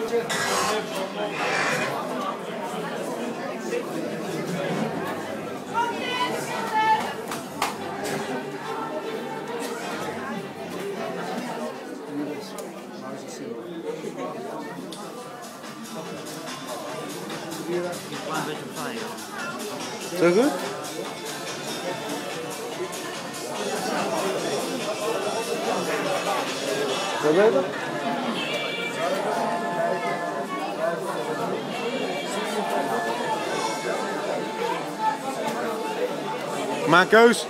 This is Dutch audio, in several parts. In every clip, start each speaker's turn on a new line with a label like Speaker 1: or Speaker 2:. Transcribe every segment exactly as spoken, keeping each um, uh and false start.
Speaker 1: Zo goed? Wat beter? Kom aan, Koos.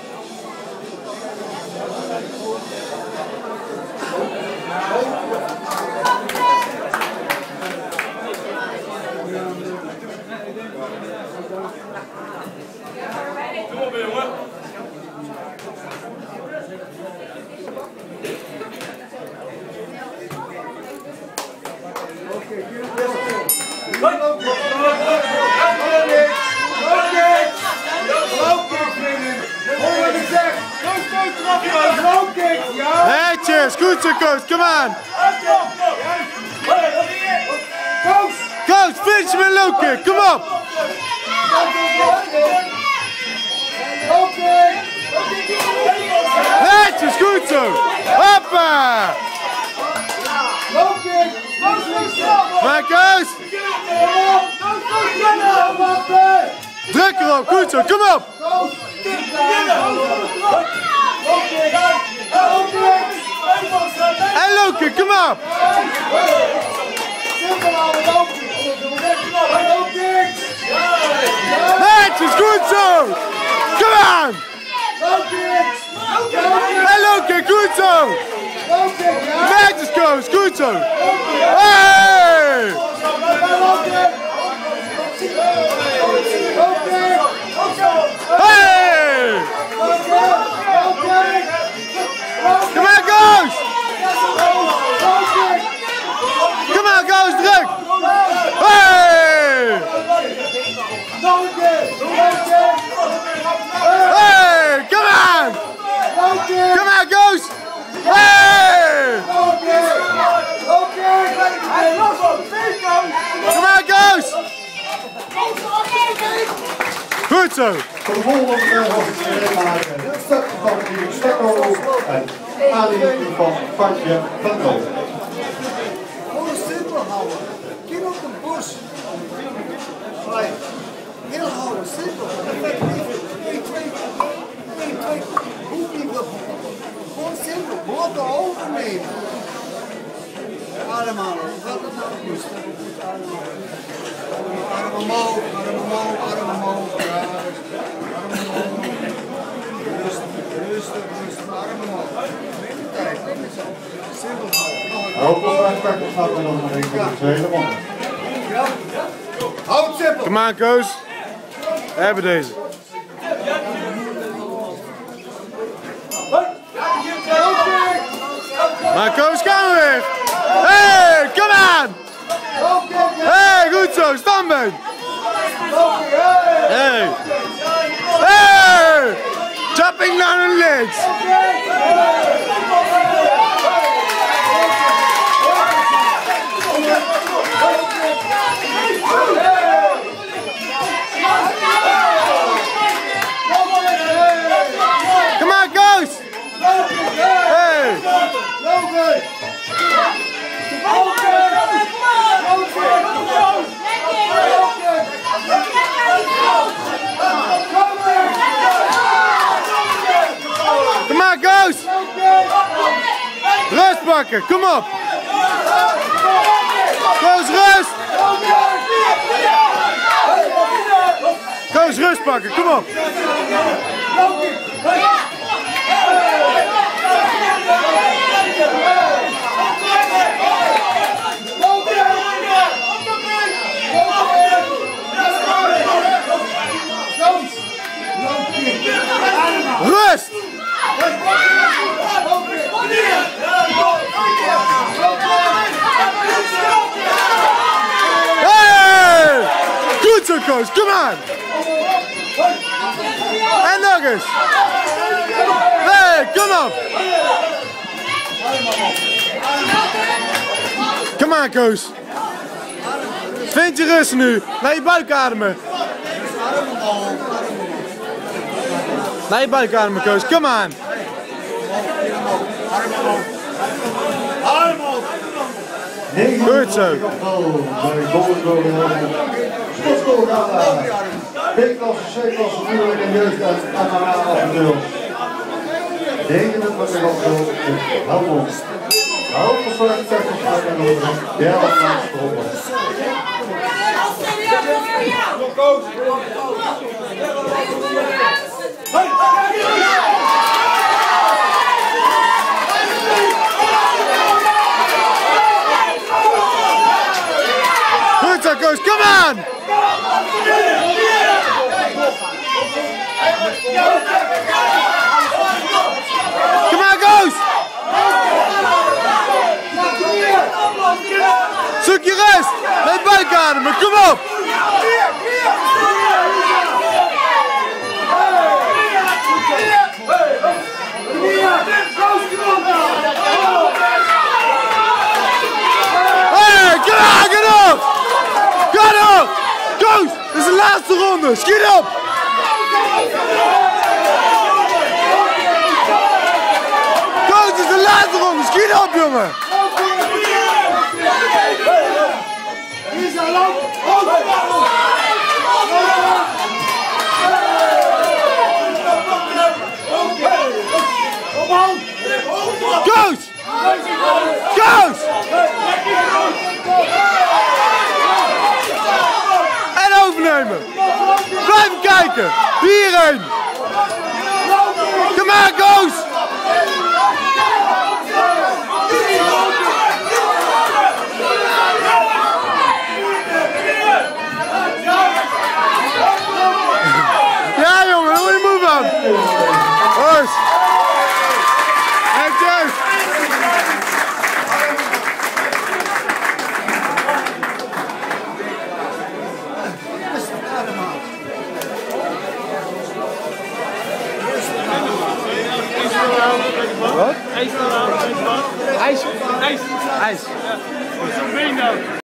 Speaker 2: Kom op, jongen.
Speaker 1: Netjes, goed zo, Koos, kom aan. Koos, finish met low kick, kom op. Netjes, goed zo. Hoppa. Maar Koos. Druk erop, goed zo, kom op. En low kick, kom op. Netjes, goed zo. Kom aan. En low kick, goed zo. Netjes, Koos, goed zo. Hey! Hey! Kom aan, Koos! Kom aan, Koos, druk! Hey! Hey! Kom aan! Kom aan, Koos! Hey! Kom aan, Koos! Goed zo!
Speaker 3: Voor de volgende wedstrijd maken het stuk van de Stekko en aanleiding van Partje van Kool.
Speaker 4: Gewoon simpel houden. Kind op de bos. Heel houden, simpel. één, twee, één, twee. Hoeft niet op. Gewoon simpel. Blokken overnemen. Ademhalen. Wat het nou is. Arm omhoog, arm omhoog, arm omhoog. Ja, arm omhoog. Rustig, rustig, rustig. Arm omhoog. Neem de tijd. Simpel houden.
Speaker 3: Ook op mijn pakje gaat er nog een keer de tweede ronde.
Speaker 4: Ja. Houd simpel.
Speaker 1: Kom aan, Koos. We hebben deze. Maar Koos, gaan we weer. Hey, kom aan. Hey, goed zo, standbeen. Hey. Hey. Jumping down the legs. Come on, Koos. Hey. Kom maar, Koos! Rust pakken, kom op! Koos, rust! Koos, rust pakken, kom op! Rust! Hey! Goed zo, Koos, kom aan! En nog eens! Hey, kom op! Kom aan, Koos! Vind je rust nu. Naar je buik ademen. Naar je buik ademen, Koos. Kom aan. Goed zo.
Speaker 3: Sportschool Gala. B-klasse, C-klasse, moeilijk en jeugd uit M M A-afdeel. Negen met wat er op wil. Helmond. Helmond verzorgt technisch uit en over. Ja, wat laatste ronde.
Speaker 1: Goed zo, Koos. Kom aan. Kom aan, Koos. Zoek je rust. Met buik ademen. Kom op. Hey, kom aan, ga op. Ga op. Koos, dit is de laatste ronde. Schiet op. Koos, dit is de laatste ronde. Schiet op, jongen. Koos! Koos! En overnemen! Blijven kijken! Hierheen! Kom aan, Koos! Ja, jongen, daar word je moe van! Koos! Netjes! Wat? IJs. IJs. IJs. IJs. IJs.